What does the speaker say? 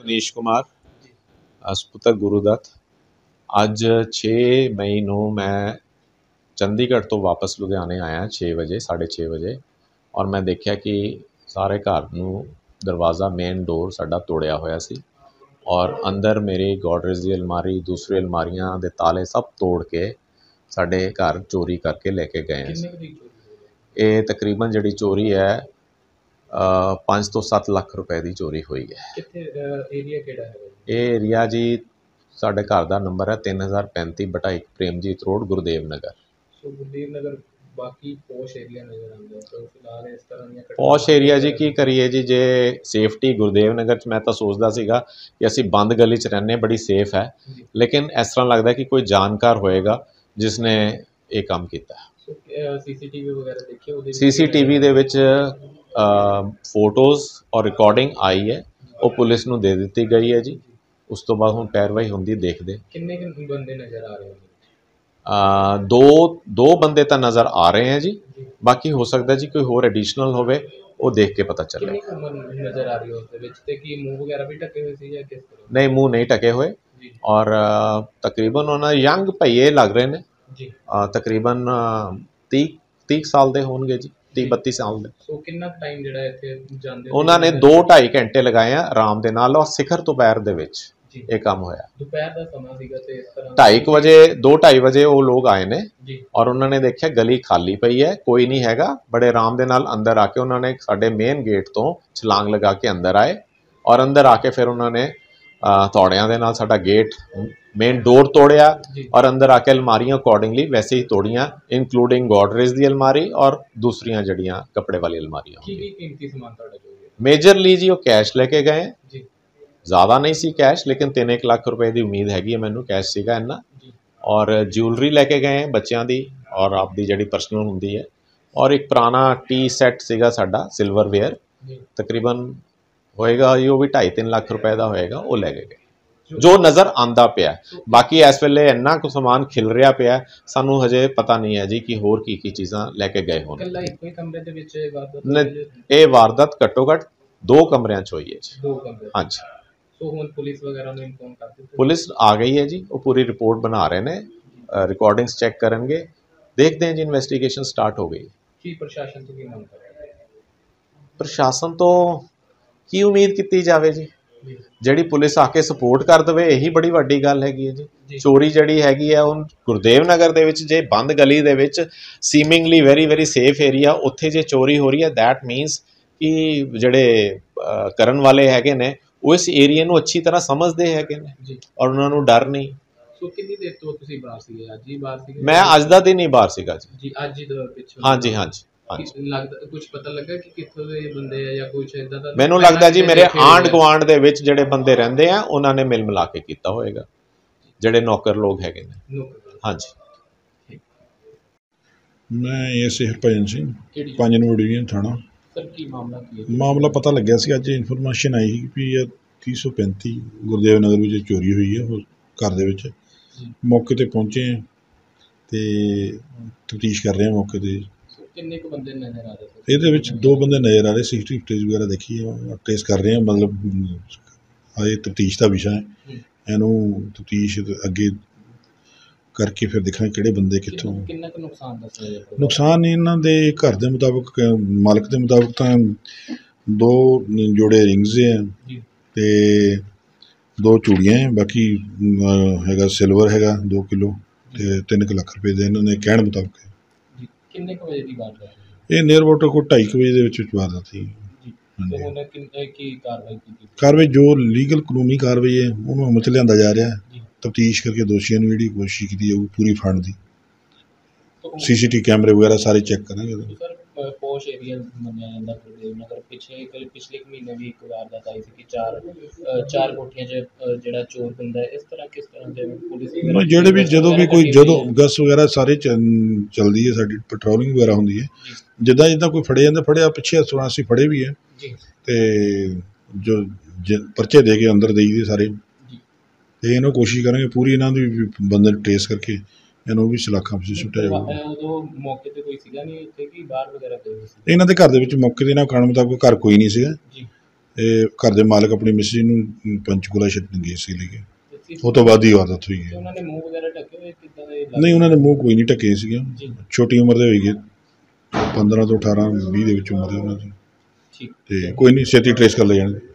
ਰਜਨੀਸ਼ ਕੁਮਾਰ ਸੁਪੁੱਤਰ ਗੁਰੂਦੱਤ। ਅੱਜ 6 ਮਈ ਨੂੰ ਮੈਂ ਚੰਡੀਗੜ੍ਹ ਤੋਂ ਵਾਪਸ ਲੁਧਿਆਣੇ ਆਇਆ 6 ਵਜੇ 6:30 ਵਜੇ ਔਰ ਮੈਂ ਦੇਖਿਆ ਕਿ ਸਾਰੇ ਘਰ ਨੂੰ ਦਰਵਾਜ਼ਾ ਮੇਨ ਡੋਰ ਸਾਡਾ ਤੋੜਿਆ ਹੋਇਆ ਸੀ ਔਰ ਅੰਦਰ ਮੇਰੀ ਗੋਡਰੇਜ ਦੀ ਅਲਮਾਰੀ, ਦੂਸਰੀ ਅਲਮਾਰੀਆਂ ਦੇ ਤਾਲੇ ਸਭ ਤੋੜ ਕੇ ਸਾਡੇ ਘਰ ਚੋਰੀ ਕਰਕੇ ਲੈ ਕੇ ਗਏ हैं। ਇਹ ਤਕਰੀਬਨ ਜਿਹੜੀ ਚੋਰੀ ਹੈ 5 ਤੋਂ 7 ਲੱਖ ਰੁਪਏ ਦੀ ਚੋਰੀ ਹੋਈ ਹੈ। ਕਿੱਥੇ ਏਰੀਆ ਕਿਹੜਾ ਹੈ? ਇਹ ਏਰੀਆ ਜੀ ਸਾਡੇ ਘਰ ਦਾ ਨੰਬਰ ਹੈ 3035/1 ਪ੍ਰੇਮਜੀਤ ਰੋਡ, ਗੁਰਦੇਵ ਨਗਰ। ਸੋ ਗੁਰਦੇਵ ਨਗਰ ਬਾਕੀ ਪੋਸ਼ ਏਰੀਆ ਨਜ਼ਰ ਆਉਂਦਾ ਹੈ। तो ਫਿਲਹਾਲ ਇਸ ਤਰ੍ਹਾਂ ਦੀਆਂ ਪੋਸ਼ ਏਰੀਆ ਜੀ ਕੀ ਕਰੀਏ ਜੀ, ਜੇ ਸੇਫਟੀ ਗੁਰਦੇਵ ਨਗਰ 'ਚ ਮੈਂ ਤਾਂ ਸੋਚਦਾ ਸੀਗਾ ਕਿ ਅਸੀਂ ਬੰਦ ਗਲੀ 'ਚ ਰਹਿੰਦੇ ਬੜੀ ਸੇਫ ਹੈ, ਲੇਕਿਨ ਇਸ ਤਰ੍ਹਾਂ ਲੱਗਦਾ ਕਿ ਕੋਈ ਜਾਣਕਾਰ ਹੋਏਗਾ ਜਿਸ ਨੇ ਇਹ ਕੰਮ ਕੀਤਾ। ਸੀਸੀਟੀਵੀ ਵਗੈਰਾ ਦੇਖਿਆ? ਉਹਦੇ ਸੀਸੀਟੀਵੀ ਦੇ ਵਿੱਚ ਫੋਟੋਜ਼ ਔਰ ਰਿਕਾਰਡਿੰਗ ਆਈ ਹੈ, ਉਹ ਪੁਲਿਸ ਨੂੰ ਦੇ ਦਿੱਤੀ ਗਈ ਹੈ ਜੀ। ਉਸ ਤੋਂ ਬਾਅਦ ਹੁਣ ਪੈਰਵਾਈ ਹੁੰਦੀ ਦੇਖਦੇ। ਕਿੰਨੇ ਬੰਦੇ ਨਜ਼ਰ ਆ ਰਹੇ ਹਨ? ਦੋ ਬੰਦੇ ਤਾਂ ਨਜ਼ਰ ਆ ਰਹੇ हैं जी, बाकी हो सकता है जी कोई होर एडिशनल होवे, वो देख के पता चले। ਕਿੰਨੀ ਉਮਰ ਨਜ਼ਰ ਆ ਰਹੀ ਹੈ ਉਸ ਦੇ ਵਿੱਚ ਤੇ ਕੀ ਮੂੰਹ ਵਗੈਰਾ ਵੀ ਢਕੇ ਹੋਏ ਸੀ ਜਾਂ ਕਿਸ ਤਰ੍ਹਾਂ? नहीं, मुँह नहीं ढके हुए और तकरीबन उन्होंने यंग भईए लग रहे हैं ਜੀ। तकरीबन 30 ਸਾਲ ਦੇ ਹੋਣਗੇ ਜੀ, 30-32 ਸਾਲ ਦੇ। ਸੋ ਕਿੰਨਾ ਟਾਈਮ ਜਿਹੜਾ ਇੱਥੇ ਜਾਂਦੇ ਉਹਨਾਂ ਨੇ 2-2.5 ਘੰਟੇ ਲਗਾਏ ਆ ਆਰਾਮ ਦੇ ਨਾਲ ਔਰ ਸਿਖਰ ਦੁਪਹਿਰ ਦੇ ਵਿੱਚ ਜੀ। ਇਹ ਕੰਮ ਹੋਇਆ। ਦੁਪਹਿਰ ਦਾ ਸਮਾਂ ਸੀਗਾ ਤੇ ਇਸ ਤਰ੍ਹਾਂ 2:30 ਵਜੇ 2-2:30 ਵਜੇ ਉਹ ਲੋਕ ਆਏ ਨੇ ਜੀ ਔਰ ਉਹਨਾਂ ਨੇ ਦੇਖਿਆ ਗਲੀ ਖਾਲੀ ਪਈ ਹੈ, ਕੋਈ ਨਹੀਂ ਹੈਗਾ। ਬੜੇ ਆਰਾਮ ਦੇ ਨਾਲ ਅੰਦਰ ਆ ਕੇ ਉਹਨਾਂ ਨੇ ਸਾਡੇ ਮੇਨ ਗੇਟ ਤੋਂ ਛਲਾਂਗ ਲਗਾ ਕੇ ਅੰਦਰ ਆਏ ਔਰ ਅੰਦਰ ਆ ਕੇ ਫਿਰ ਉਹਨਾਂ ਨੇ ਤੌੜਿਆਂ ਦੇ ਨਾਲ ਸਾਡਾ ਗੇਟ ਮੇਨ ਡੋਰ ਤੋੜਿਆ ਔਰ ਅੰਦਰ ਆ ਕੇ ਅਲਮਾਰੀਆਂ ਅਕੋਰਡਿੰਗਲੀ ਵੈਸੇ ਹੀ ਤੋੜੀਆਂ, ਇਨਕਲੂਡਿੰਗ ਗੋਡਰੇਜ ਦੀ ਅਲਮਾਰੀ ਔਰ ਦੂਸਰੀਆਂ ਜਿਹੜੀਆਂ ਕੱਪੜੇ ਵਾਲੀ ਅਲਮਾਰੀਆਂ। ਕੀ ਕੀਮਤੀ ਸਮਾਨ ਤੁਹਾਡਾ ਜੋ ਹੈ? ਮੇਜਰਲੀ ਜੀ ਉਹ ਕੈਸ਼ ਲੈ ਕੇ ਗਏ ਜੀ। ज़्यादा नहीं सी कैश, लेकिन 3-1 ਲੱਖ रुपए की उम्मीद हैगी है मैनू कैश सीगा इन्ना। और ज्वैलरी लैके गए बच्चों की और आपकी जी परसनल होंगी है और एक पुराना टी सैट सीगा साडा सिल्वरवेयर, तकरीबन होएगा जी वो भी 2.5-3 ਲੱਖ रुपए का होएगा, वो लैके गए जो नज़र आंदा पिया। बाकी इस वेले इन्ना कुछ समान खिल रहा पिया, सानू हजे पता नहीं है जी कि होर की चीज़ां लैके गए होण। ये वारदात घट्टो घट्ट 2 कमरिਆਂ 'ਚ होई है जी। 2 कमरे? हाँ जी। तो हुण पुलिस वगैरह ने इन्फॉर्म कर दिया? पुलिस आ गई है जी, वो पूरी रिपोर्ट बना रहे हैं, रिकॉर्डिंग्स चेक करेंगे, देखते हैं जी। इन्वेस्टिगेशन स्टार्ट हो गई। की प्रशासन तो की मांग कर रहा है? प्रशासन तो की उम्मीद की जाए जी, ਜਿਹੜੀ ਪੁਲਿਸ ਆ ਕੇ ਸਪੋਰਟ ਕਰ ਦੇਵੇ, ਇਹੀ ਬੜੀ ਵੱਡੀ ਗੱਲ ਹੈਗੀ ਹੈ ਜੀ। ਚੋਰੀ ਜਿਹੜੀ ਹੈਗੀ ਹੈ ਹੁਣ ਗੁਰਦੇਵ ਨਗਰ ਦੇ ਵਿੱਚ, ਜੇ ਬੰਦ ਗਲੀ ਦੇ ਵਿੱਚ ਸੀਮਿੰਗਲੀ ਵੈਰੀ ਸੇਫ ਏਰੀਆ, ਉੱਥੇ ਜੇ ਚੋਰੀ ਹੋ ਰਹੀ ਹੈ ਦੈਟ ਮੀਨਸ ਕਿ ਜਿਹੜੇ ਕਰਨ ਵਾਲੇ ਹੈਗੇ ਨੇ ਉਹ ਇਸ ਏਰੀਆ ਨੂੰ ਅੱਛੀ ਤਰ੍ਹਾਂ ਸਮਝਦੇ ਹੈਗੇ ਨੇ ਔਰ ਉਹਨਾਂ ਨੂੰ ਡਰ ਨਹੀਂ। ਸੋ ਕਿੰਨੀ ਦੇਰ ਤੋਂ ਤੁਸੀਂ ਬਾਹਰ ਸੀਗੇ? ਅੱਜ ਹੀ ਬਾਹਰ ਸੀਗੇ? ਮੈਂ ਅੱਜ ਦਾ ਦਿਨ ਹੀ ਬਾਹਰ ਸੀਗਾ ਜੀ। ਅੱਜ ਹੀ ਦੇ ਪਿੱਛੇ? ਹਾਂਜੀ। ਲੱਗਦਾ ਕੁਝ ਪਤਾ ਲੱਗਾ ਕਿ ਕਿੱਥੋਂ ਦੇ ਬੰਦੇ ਆ ਜਾਂ ਕੁਝ ਇਦਾਂ ਦਾ? ਮੈਨੂੰ ਲੱਗਦਾ ਜੀ ਮੇਰੇ ਆਂਢ ਗੁਆਂਢ ਦੇ ਵਿੱਚ ਜਿਹੜੇ ਬੰਦੇ ਰਹਿੰਦੇ ਆ ਉਹਨਾਂ ਨੇ ਮਿਲ ਮਿਲਾ ਕੇ ਕੀਤਾ ਹੋਏਗਾ, ਜਿਹੜੇ ਨੌਕਰ ਲੋਕ ਹੈਗੇ ਨੇ। ਹਾਂਜੀ। ਮੈਂ SA Harbhajan Singh, 5 number division ਥਾਣਾ। ਸਰ ਕੀ ਮਾਮਲਾ ਕੀ ਹੈ? ਮਾਮਲਾ ਪਤਾ ਲੱਗਿਆ ਸੀ ਅੱਜ, ਇਨਫੋਰਮੇਸ਼ਨ ਆਈ ਸੀ ਵੀ ਇਹ 335 ਗੁਰਦੇਵ ਨਗਰ ਵਿੱਚ ਚੋਰੀ ਹੋਈ ਹੈ ਉਹ ਘਰ ਦੇ ਵਿੱਚ। ਮੌਕੇ 'ਤੇ ਪਹੁੰਚੇ ਹਾਂ ਅਤੇ ਤਫਤੀਸ਼ ਕਰ ਰਹੇ ਹਾਂ ਮੌਕੇ 'ਤੇ। ਕਿੰਨੇ ਕੁ ਬੰਦੇ ਨਜ਼ਰ ਆ ਰਹੇ? ਇਹਦੇ ਵਿੱਚ 2 ਬੰਦੇ ਨਜ਼ਰ ਆ ਰਹੇ। ਸੀਸੀਟੀਵੀ ਫੁਟੇਜ ਵਗੈਰਾ ਦੇਖੀ ਹੈ, ਟ੍ਰੇਸ ਕਰ ਰਹੇ ਹਾਂ। ਮਤਲਬ ਇਹ ਤਫਤੀਸ਼ ਦਾ ਵਿਸ਼ਾ ਹੈ, ਇਹਨੂੰ ਤਫਤੀਸ਼ ਅੱਗੇ ਕਰਕੇ ਫਿਰ ਦੇਖਾਂਗੇ ਕਿਹੜੇ ਬੰਦੇ ਕਿੱਥੋਂ। ਕਿੰਨਾ ਕੁ ਨੁਕਸਾਨ ਦੱਸਿਆ? ਨੁਕਸਾਨ ਇਹਨਾਂ ਦੇ ਘਰ ਦੇ ਮੁਤਾਬਕ, ਮਾਲਕ ਦੇ ਮੁਤਾਬਕ ਤਾਂ 2 ਜੋੜੇ ਰਿੰਗਸ ਹੈ ਅਤੇ 2 ਚੂੜੀਆਂ ਹੈ। ਬਾਕੀ ਹੈਗਾ ਸਿਲਵਰ ਹੈਗਾ 2 ਕਿਲੋ ਅਤੇ 3 ਲੱਖ ਰੁਪਏ ਦੇ ਇਹਨਾਂ ਨੇ ਕਹਿਣ ਮੁਤਾਬਕ। ਕਿੰਨੇ ਕੁ ਵਜੇ ਦੀ ਬਾਤ ਹੈ? ਇਹ ਨੀਅਰ ਅਬਾਊਟ ਕੋਈ 2:30 ਵਜੇ ਦੇ ਵਿੱਚ ਵਾਰਦਾਤ ਸੀ। ਕੀ ਕਾਰਵਾਈ ਕੀਤੀ? ਕਾਰਵਾਈ ਜੋ ਲੀਗਲ ਕਾਨੂੰਨੀ ਕਾਰਵਾਈ ਹੈ ਉਹਨੂੰ ਅਮਲ 'ਚ ਲਿਆਂਦਾ ਜਾ ਰਿਹਾ। ਤਫਤੀਸ਼ ਕਰਕੇ ਦੋਸ਼ੀਆਂ ਨੂੰ ਜਿਹੜੀ ਕੋਸ਼ਿਸ਼ ਕੀਤੀ ਜਾਊਗੀ ਪੂਰੀ ਫੜਨ ਦੀ। ਸੀਸੀਟੀਵੀ ਕੈਮਰੇ ਵਗੈਰਾ ਸਾਰੇ ਚੈੱਕ ਕਰਾਂਗੇ। ਸਰ ਪੋਸ਼ ਏਰੀਆ ਮੰਨਿਆ ਜਾਂਦਾ ਗੁਰਦੇਵ ਨਗਰ, ਪਿਛਲੇ ਮਹੀਨੇ ਵੀ ਇੱਕ ਵਾਰਦਾਤ ਆਈ ਸੀ ਕਿ 4 ਕੋਠੀਆਂ 'ਚ ਜਿਹੜਾ ਚੋਰ ਹੁੰਦਾ, ਇਸ ਤਰ੍ਹਾਂ ਕਿਸ ਤਰ੍ਹਾਂ ਦੇ ਪੁਲਿਸ ਜਿਹੜੇ ਵੀ ਜਦੋਂ ਗਸ ਵਗੈਰਾ ਸਾਰੇ ਚੱਲਦੀ ਹੈ, ਸਾਡੀ ਪੈਟਰੋਲਿੰਗ ਵਗੈਰਾ ਹੁੰਦੀ ਹੈ, ਜਿੱਦਾਂ ਕੋਈ ਫੜੇ ਜਾਂਦਾ ਫੜਿਆ। ਪਿੱਛੇ ਅਸੀਂ ਫੜੇ ਵੀ ਹੈ ਅਤੇ ਜੋ ਪਰਚੇ ਦੇ ਕੇ ਅੰਦਰ ਦੇਈ ਦੇ ਸਾਰੇ, ਅਤੇ ਇਹਨਾਂ ਕੋਸ਼ਿਸ਼ ਕਰਾਂਗੇ ਪੂਰੀ ਇਹਨਾਂ ਦੀ ਬੰਦੇ ਨੂੰ ਟ੍ਰੇਸ ਕਰਕੇ ਇਹਨੂੰ ਵੀ ਸਲਾਖਾਂ ਵਿੱਚ ਸੁੱਟਿਆ ਜਾਊਗਾ। ਉਦੋਂ ਮੌਕੇ 'ਤੇ ਕੋਈ ਸੀਗਾ ਨਹੀਂ ਇੱਥੇ ਕਿ ਬਾਹਰ ਵਗੈਰਾ ਗਏ ਸੀ? ਇਹਨਾਂ ਦੇ ਘਰ ਦੇ ਵਿੱਚ ਮੌਕੇ 'ਤੇ ਇਹਨਾਂ ਕਹਿਣ ਮੁਤਾਬਕ ਘਰ ਕੋਈ ਨਹੀਂ ਸੀਗਾ ਇਹ ਘਰ ਦੇ ਮਾਲਕ ਆਪਣੀ ਮਿਸਿਸ ਨੂੰ ਪੰਚਕੂਲਾ ਛੱਡਣ ਗਏ ਸੀ ਲਈ ਤੇ ਉਹ ਤੋਂ ਬਾਅਦ ਹੀ ਵਾਰਦਾਤ ਹੋਈ ਹੈ। ਉਹਨਾਂ ਨੇ ਮੂੰਹ ਵਗੈਰਾ ਢੱਕੇ ਹੋਏ ਕਿੱਦਾਂ ਦੇ ਨਹੀਂ, ਉਹਨਾਂ ਨੇ ਮੂੰਹ ਕੋਈ ਨਹੀਂ ਢੱਕੇ ਸੀਗੇ, ਜੀ ਛੋਟੀ ਉਮਰ ਦੇ ਹੋਈਗੇ 15 ਤੋਂ 18 20 ਦੇ ਵਿੱਚ ਉਮਰ ਦੇ ਉਹਨਾਂ ਦੀ। ਠੀਕ ਤੇ ਕੋਈ ਨਹੀਂ, ਛੇਤੀ ਟਰੇਸ ਕਰ ਲੈ ਜਾਣਗੇ।